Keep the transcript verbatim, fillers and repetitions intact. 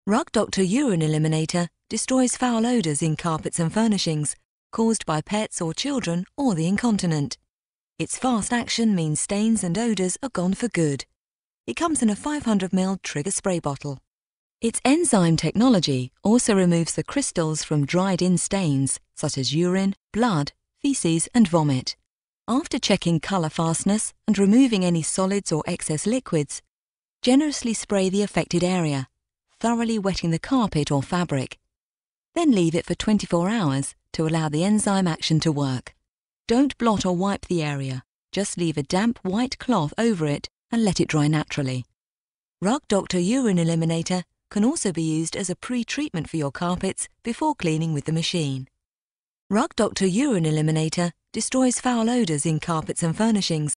Rug Doctor Urine Eliminator destroys foul odours in carpets and furnishings caused by pets or children or the incontinent. Its fast action means stains and odours are gone for good. It comes in a five hundred milliliter trigger spray bottle. Its enzyme technology also removes the crystals from dried-in stains such as urine, blood, faeces and vomit. After checking colour fastness and removing any solids or excess liquids, generously spray the affected area, thoroughly wetting the carpet or fabric. Then leave it for twenty-four hours to allow the enzyme action to work. Don't blot or wipe the area, just leave a damp white cloth over it and let it dry naturally. Rug Doctor Urine Eliminator can also be used as a pre-treatment for your carpets before cleaning with the machine. Rug Doctor Urine Eliminator destroys foul odours in carpets and furnishings